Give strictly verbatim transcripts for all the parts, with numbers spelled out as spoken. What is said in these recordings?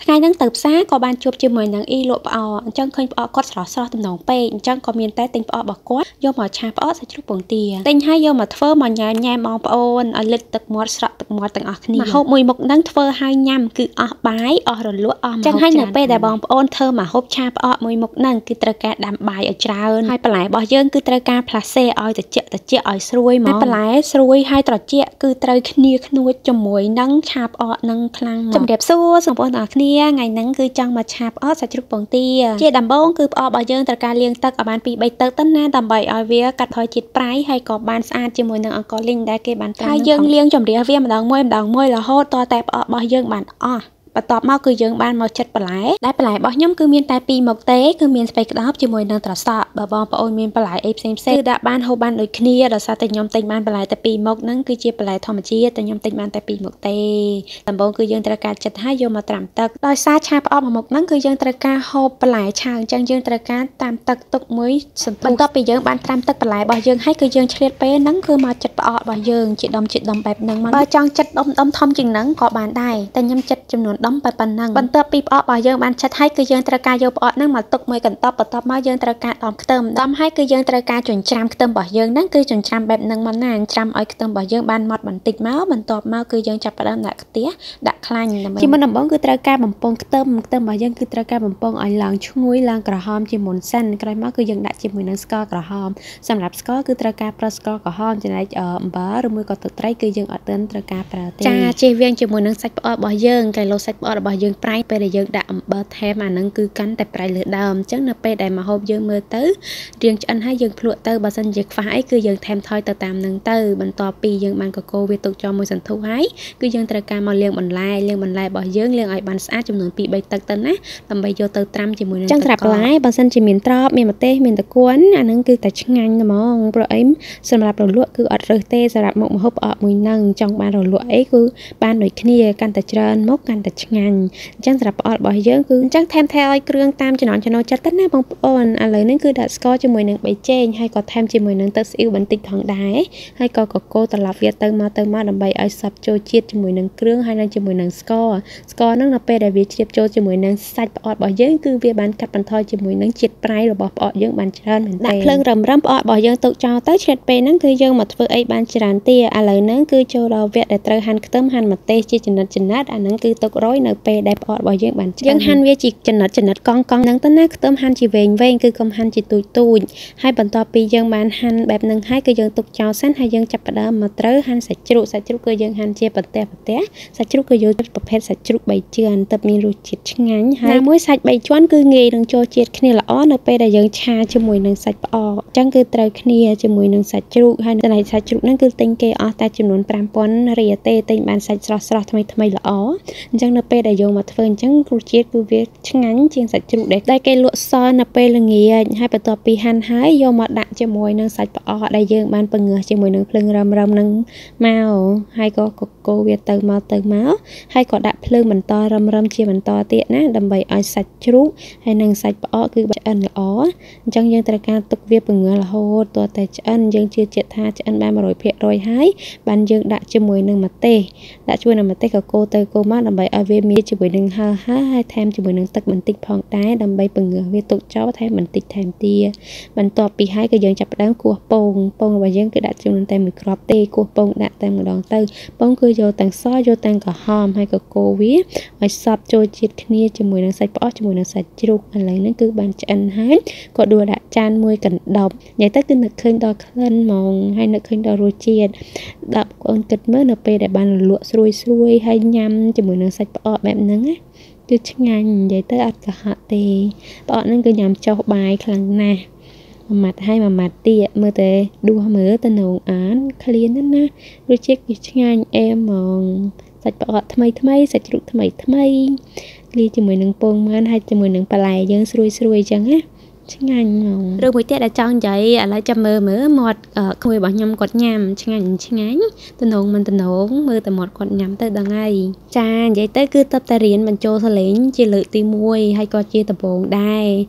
ថ្ងៃហ្នឹងទៅផ្សារក៏បានជួបជាមួយនឹងអ៊ីលក់ផ្អកអញ្ចឹងឃើញផ្អកគាត់ស្រស់ស្រស់ទំនងពេកអញ្ចឹងក៏មានតែទិញផ្អករបស់គាត់យកមកឆាផ្អកសាច់ជ្រូកពងទាទិញហើយយកមកធ្វើមកញ៉ាំញ៉ាំបងប្អូនឲ្យលិតទឹកមាត់ស្រក់ទឹកមាត់ទាំងអស់គ្នាម្ហូបមួយមុខហ្នឹងធ្វើឲ្យញ៉ាំគឺអស់បាយអស់រលក់អស់ម្ហូបអញ្ចឹងហើយនៅពេលដែលបងប្អូនធ្វើម្ហូបឆាផ្អកមួយមុខហ្នឹងគឺត្រូវការដាំបាយឲ្យច្រើនហើយបន្លែរបស់យើងគឺត្រូវការផ្លាសេឲ្យត្រជាក់ត្រជាក់ឲ្យស្រួយមកបន្លែស្រួយហើយត្រជាក់គឺត្រូវគ្នាខ្នួចជាមួយនឹងឆាផ្អកហ្នឹងខ្លាំងមកជំរាបសួរបងប្អូនទាំងអស់គ្នាថ្ងៃហ្នឹងគឺចង់មកឆាផ្អកសាច់ជ្រូកពងទាជាដំបូងគឺផ្អករបស់យើងត្រូវការលាងទឹកឲ្យបានពីរបីទឹកទៅណាដើម្បីឲ្យវាកាត់ថយជាតិប្រៃហើយក៏បានស្អាតជាមួយនឹងអង្ករលីងដែលគេបានត្រាំហើយយើងលាងជម្រះវាម្ដងមួយម្ដងមួយរហូតតតែផ្អករបស់យើងបានអស់បន្ទាប់មកគឺយើងបានមកចិតបន្លែដែលបន្លែរបស់ខ្ញុំគឺមានតែពីរមុខទេគឺមានស្ពៃក្តោបជាមួយនឹងត្រសក់បើបងប្អូនមានបន្លែអីផ្សេងផ្សេងគឺដាក់បានហូបបានដូចគ្នាដោយសារតែខ្ញុំទិញបានបន្លែតែពីរមុខហ្នឹងគឺជាបន្លែធម្មជាតិតែខ្ញុំទិញបានតែពីរមុខទេដំបូងគឺយើងត្រូវការចិតហើយយកមកត្រាំទឹកដោយសារឆាផ្អកមួយមុខហ្នឹងគឺយើងត្រូវការហូបបន្លែឆាអញ្ចឹងយើងត្រូវការត្រាំទឹកទុកមួយសន្ទុះបន្ទាប់ពីយើងបានត្រាំទឹកបន្លែរបស់យើងហើយគឺយើងឆ្លៀតពេលហ្នឹងគឺមកចិតផ្អករបស់យើងជាដុំជាដុំបែបហ្នឹងមកបើចង់ចិតដុំដុំធំជាងហ្នឹងក៏បានដែរតែខ្ញុំចិតចំនួនដុំបែបប៉ុណ្ណឹងបន្ទាប់ពីផ្អករបស់យើងបានឆិតហើយគឺយើងត្រូវការយកផ្អកហ្នឹងមកទុកមួយកន្ទប់បន្ទាប់មកយើងត្រូវការដំខ្ទឹមដំហើយគឺយើងត្រូវការចិញ្ច្រាំខ្ទឹមរបស់យើងហ្នឹងគឺចិញ្ច្រាំបែបហ្នឹងមកណាចិញ្ច្រាំឲ្យខ្ទឹមរបស់យើងបានម៉ត់បន្តិចមកបន្ទាប់មកគឺយើងចាប់ផ្ដើមដាក់ខ្ទះដាក់ខ្លាញ់ដើម្បីជាមុនដំបូងគឺត្រូវការបំពងខ្ទឹមខ្ទឹមរបស់យើងគឺត្រូវការបំពងឲ្យឡើងឈ្ងុយឡើងក្រហមជាមុនសិនក្រោយមកគឺយើងដាក់ជាមួយនឹងស្ករក្រហមសម្រាប់ស្ករគឺត្រូវការប្រើស្ករក្រហមចំណែកអំបិលឬមួយក៏ទឹកត្រីគឺយើងអត់ទាន់ត្រូវការប្រើទេចាជៀសវាងជាមួយនឹងសាច់ផ្អករបស់យើងកែលោសាច់ផ្អករបស់យើងប្រៃពេលដែលយើងដាក់អំបិលថែមអាហ្នឹងគឺកាន់តែប្រៃលើដើមអញ្ចឹងនៅពេលដែលម្ហូបយើងមើលទៅរៀងឆ្អិនហើយយើងភ្លក់ទៅបើសិនជាខ្វះអីគឺយើងថែមថយទៅតាមហ្នឹងទៅបន្ទាប់ពីយើងបានកកូរវាទុកចោលមួយសន្ទុះហើយគឺយើងត្រូវការមកលាងបន្លែលាងបន្លែរបស់យើងលាងឲ្យបានស្អាតចំនួនពីរបីទឹកទៅណាដើម្បីយកទៅត្រាំជាមួយនឹងទឹកកកអញ្ចឹងត្រាប់បន្លែបើសិនជាមានត្រប់មានម្ទេសមានតកួនអាហ្នឹងគឺតែឆ្ងាញ់ហ្មងព្រោះអីសម្រាប់រលក់គឺអត់រើសទេសម្រាប់មុខម្ហូបផ្អកមួយហ្នឹងចង់បានរលក់អីគឺបានដូចគ្នាកាន់តែច្រើនមុខកាន់តែឆ្ងាញ់អញ្ចឹងសម្រាប់ផ្អករបស់យើងគឺអញ្ចឹងថែមថែឲ្យគ្រឿងតាមចំណង់ចំណូលចិត្តទៅណាបងប្អូនឥឡូវនេះគឺដាក់ស្ករជាមួយនឹងប៊ីចេងហើយក៏ថែមជាមួយនឹងទឹកស៊ីអ៊ីវបន្តិចផងដែរហើយក៏កកូរត្រឡប់វាទៅមកទៅមកដើម្បីឲ្យសព្វចូលជាតិជាមួយនឹងគ្រឿងហើយនិងជាមួយនឹងស្ករស្ករហ្នឹងនៅពេលដែលវាជ្រាបចូលជាមួយនឹងសាច់ផ្អករបស់យើងគឺវាបានកាត់បន្ថយជាមួយនឹងជាតិប្រៃរបស់ផ្អកយើងបានច្រើនមែនទេដាក់ភ្លើងរឹមរឹមផ្អករបស់យើងទុកចោលទៅឆ្លៀតពេលហ្នឹងគឺយើងមកធ្វើអីបានច្រើនទៀតឥឡូវហ្នឹងគឺចូលដល់វគ្គដែលត្រូវហាន់ខ្ទឹមហាន់ម្ទេសជាចំណិតចំណិតអាហ្នឹងគឺទុករយនៅពេលដែលផ្អករបស់យើងបានឆ្អិនយើងហាន់វាជាចំណិតចំណិតកង់កង់ហ្នឹងទៅណាខ្ទឹមហាន់ជាវែងវែងគឺកុំហាន់ជាទូចទូចហើយបន្ទាប់ពីយើងបានហាន់បែបហ្នឹងហើយគឺយើងទុកចោលសិនហើយយើងចាប់ផ្ដើមមកត្រូវហាន់សាច់ជ្រូកសាច់ជ្រូកគឺយើងហាន់ជាប្រទេសប្រទេសសាច់ជ្រូកគឺយកប្រភេទសាច់ជ្រូកបីជាន់ទើបមានរសជាតិឆ្ងាញ់ហើយមួយសាច់បីជាន់គឺងាយនឹងចូលជាតិគ្នាល្អនៅពេលដែលយើងឆាជាមួយនឹងសាច់ផ្អកអញ្ចឹងគឺត្រូវគ្នាជាមួយនឹងសាច់ជ្រូកហើយចំណែកសាច់ជ្រូកហ្នឹងគឺទិញគេអស់តែចំនួនប្រាំពាន់រៀលទេទិញបានសាច់ស្រស់ស្រស់ថ្មីថ្មីល្អអញ្ចឹងនៅពេលដែលយកមកធ្វើអញ្ចឹងរសជាតិគឺវាឆ្ងាញ់ជាងសាច់ជ្រូកដែលគេលក់សល់នៅពេលល្ងាចហើយបន្ទាប់ពីហាន់ហើយយកមកដាក់ជាមួយនឹងសាច់ផ្អកដែលយើងបានពង្រើសជាមួយនឹងភ្លើងរឹមរឹមនឹងមកហើយក៏កកូរវាទៅមកទៅមកហើយក៏ដាក់ភ្លើងបន្តរឹមរឹមជាបន្តទៀតណាដើម្បីឲ្យសាច់ជ្រូកហើយនិងសាច់ផ្អកគឺឆ្អិនល្អអញ្ចឹងយើងត្រូវការទុកវាពង្រើសរហូតទាល់តែឆ្អិនយើងជឿជាក់ថាឆ្អិនបាន một trăm phần trăm ហើយបានយើងដាក់ជាមួយនឹងម្ទេសដាក់ជាមួយនឹងម្ទេសកកូរទៅកូរមកដើម្បីឲ្យវាមានជាមួយនឹងហើរហើរហើយថែមជាមួយនឹងទឹកបន្តិចផងដែរដើម្បីពង្រើសវាទុកចោលថែមបន្តិចថែមទៀតបន្ទាប់ពីហើយក៏យើងចាប់ផ្ដើមគោះពងពងរបស់យើងគឺដាក់ចំនួនតែមួយគ្រាប់ទេគោះពងដាក់តែម្ដងទៅពងគឺយកទាំងសយកទាំងក្រហមហើយកកូរវាឲ្យសព្វចូលជាតិគ្នាជាមួយនឹងសាច់ផ្អកជាមួយនឹងសាច់ជ្រូកឥឡូវនេះគឺបានឆ្អិនហើយក៏ដួសដាក់ចានមួយកណ្ដប់និយាយទៅគឺនឹកឃើញដល់ក្លិនហ្មងហើយនឹកឃើញដល់រសជាតិដាក់បងប្អូនគិតមើលនៅពេលដែលបានលក់ស្រួយស្រួយហើយញ៉ាំជាមួយនឹងសាច់ផ្អកបែបហ្នឹងណាគឺឆ្ងាញ់និយាយទៅអត់កុហកទេផ្អកហ្នឹងគឺញ៉ាំចុះបាយខ្លាំងណាស់មួយម៉ាត់ហើយមួយម៉ាត់ទៀតមើលតែដួសមើលទៅនងអានឃ្លានណាស់ណារសជាតិគឺឆ្ងាញ់អែមហ្មងសាច់ផ្អកថ្មីថ្មីសាច់ជ្រូកថ្មីថ្មីលាយជាមួយនឹងពងមាន់ហើយជាមួយនឹងបន្លែយើងស្រួយស្រួយអញ្ចឹងណាឆ្ងាញ់ហ្មងឬមួយទៀតដែលចង់និយាយឥឡូវចាំមើលមើលមាត់ក្មួយរបស់ខ្ញុំគាត់ញ៉ាំឆ្ងាញ់ឆ្ងាញ់តំណងមិនតំណងមើលតែមាត់គាត់ញ៉ាំទៅដឹងហើយចានិយាយទៅគឺតបតែរៀនបញ្ចូលសលេងជាលើកទីមួយហើយក៏ជាដំបូងដែរ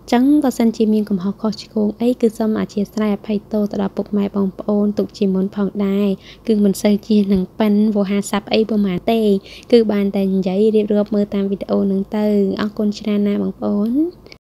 ចឹងបើសិនជាមានកំហុសខុសឆ្គងអីគឺសូមអធិស្ឋានអភ័យទោសទៅដល់ពុកម៉ែបងប្អូនទុកជាមុនផងដែរគឺមិនសូវជានឹងប៉ិនវោហារស័ព្ទអីប្រហែលទេគឺបានតែនិយាយរៀបរាប់មើលតាមវីដេអូហ្នឹងទៅអរគុណច្រើនណាស់បងប្អូន